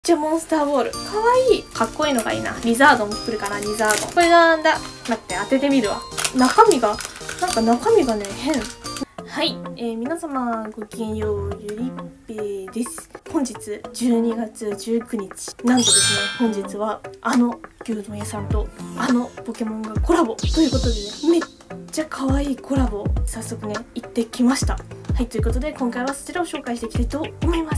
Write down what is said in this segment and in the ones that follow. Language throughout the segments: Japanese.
じゃあモンスターボールかわいい。かっこいいのがいいな。リザードン来るかな。リザードンこれなんだ。待って当ててみるわ。中身がね変。はい、皆様ごきげんよう、ゆりっぺです。本日12月19日なんとですね、本日は牛丼屋さんとポケモンがコラボということでね、めっちゃ可愛いコラボを早速ね行ってきました。はい、ということで今回はそちらを紹介していきたいと思います。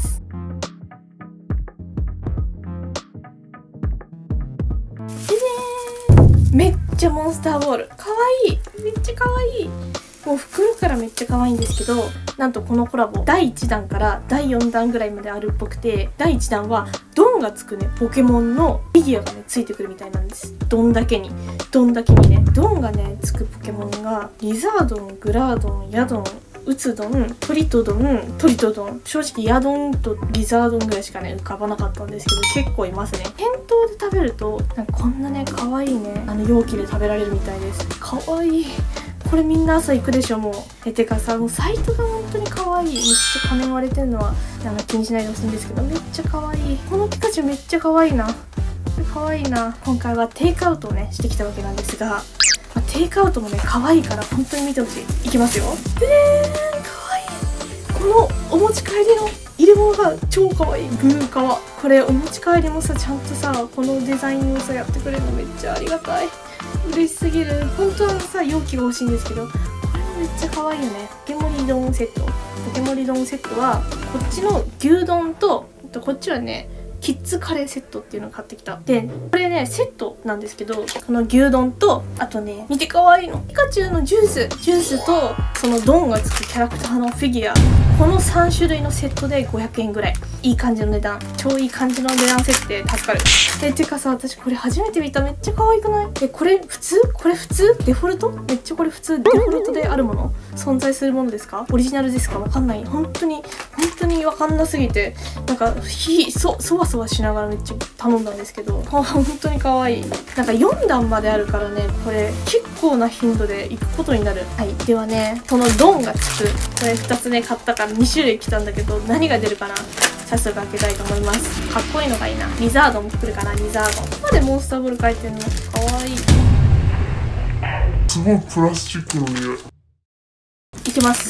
めっちゃモンスターボールかわいい。めっちゃかわいい。もう袋からめっちゃ可愛いんですけど、なんとこのコラボ第1弾から第4弾ぐらいまであるっぽくて、第1弾はドンがつくねポケモンのフィギュアがねついてくるみたいなんです。ドンだけにねドンがねつくポケモンがリザードン、グラードン、ヤドン、ウツドン、トリトドン、正直ヤドンとリザードンぐらいしかね浮かばなかったんですけど、結構いますね。店頭で食べるとなんかこんなね可愛いね容器で食べられるみたいです。可愛い。これみんな朝行くでしょもう。てかさ、もうサイトが本当に可愛い。めっちゃ仮面割れてるのは気にしないでほしいんですけど、めっちゃ可愛い。このピカチュウめっちゃ可愛いな。可愛いな。今回はテイクアウトをねしてきたわけなんですが、テイクアウトもね可愛いから本当に見てほしい。いきますよ。可愛い。このお持ち帰りの入れ物が超可愛い。ブルー革。これお持ち帰りもさちゃんとさこのデザインをさやってくれるのめっちゃありがたい。嬉しすぎる。本当はさ容器が欲しいんですけど、これもめっちゃ可愛いよね。ポケモリ丼セット。ポケモリ丼セットはこっちの牛丼とこっちはねキッズカレーセットっていうのを買ってきた。でこれねセットなんですけど、この牛丼とあとね見て可愛いのピカチュウのジュースとそのドンがつくキャラクターのフィギュア、この3種類のセットで500円ぐらい。いい感じの値段、超いい感じの値段設定、助かる。てかさ、私これ初めて見た。めっちゃ可愛くない？これ普通デフォルト？めっちゃこれ普通デフォルトであるもの？存在するものですか？オリジナルですか？わかんない。本当にわかんなすぎて、なんかそわそわしながらめっちゃ頼んだんですけど、本当に可愛い。なんか4段まであるからね、これ結構な頻度で行くことになる。はい、ではね、このドンがつくこれ2つね買ったから2種類来たんだけど、何が出るかな。早速開けたいと思います。かっこいいのがいいな。リザードン来るかな。リザードン。ここまでモンスターボール書いてるのかわいい。 すごいプラスチックの匂い。 いきます。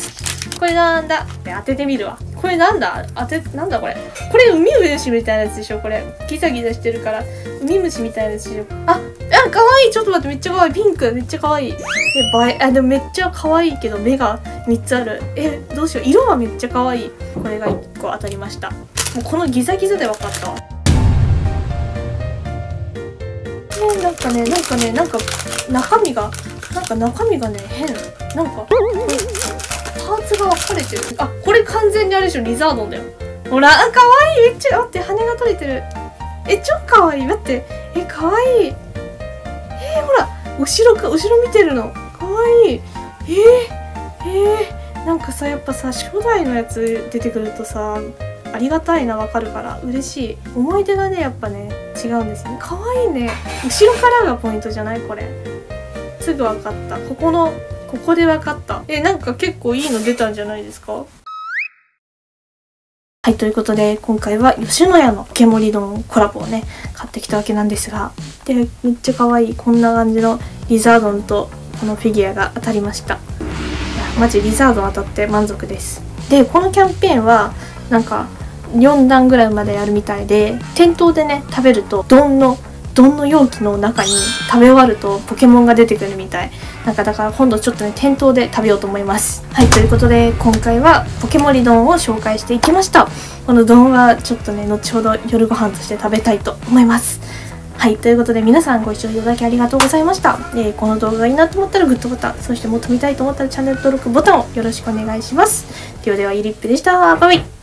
これなんだ。当ててみるわ。これなんだ。なんだこれ。これウミムシみたいなやつでしょ。これギザギザしてるからウミムシみたいなやつでしょ。かわいい。ちょっと待って、めっちゃかわいい。ピンクめっちゃかわいい。でもめっちゃ可愛いけど目が3つある。どうしよう。色はめっちゃ可愛い。これが1個当たりました。もうこのギザギザで分かったわ。なんか中身がね変。なんかパーツが分かれてる。これ完全にあれでしょ。リザードンだよ。ほら、可愛い。めっちゃ待って、羽が取れてる。超可愛い。待って、可愛い。ほら、後ろ見てるの。可愛い。なんかさ、やっぱさ、初代のやつ出てくるとさ、ありがたいな、わかるから嬉しい。思い出がね、やっぱね、違うんですよね。可愛いね。後ろからがポイントじゃない？これ。すぐわかった。ここでわかった。なんか結構いいの出たんじゃないですか？はい、ということで、今回は吉野家のポケモリ丼コラボをね、買ってきたわけなんですが、で、めっちゃ可愛い。こんな感じのリザードンとこのフィギュアが当たりました。いや、マジリザードン当たって満足です。で、このキャンペーンは、なんか、4段ぐらいまでやるみたいで、店頭でね、食べると、丼の容器の中に食べ終わるとポケモンが出てくるみたい。だから今度ちょっとね、店頭で食べようと思います。はい、ということで、今回はポケモリ丼を紹介していきました。この丼はちょっとね、後ほど夜ご飯として食べたいと思います。はい、ということで皆さんご視聴いただきありがとうございました。この動画がいいなと思ったらグッドボタン、そしてもっと見たいと思ったらチャンネル登録ボタンをよろしくお願いします。ではゆりっぺでした。バイバイ。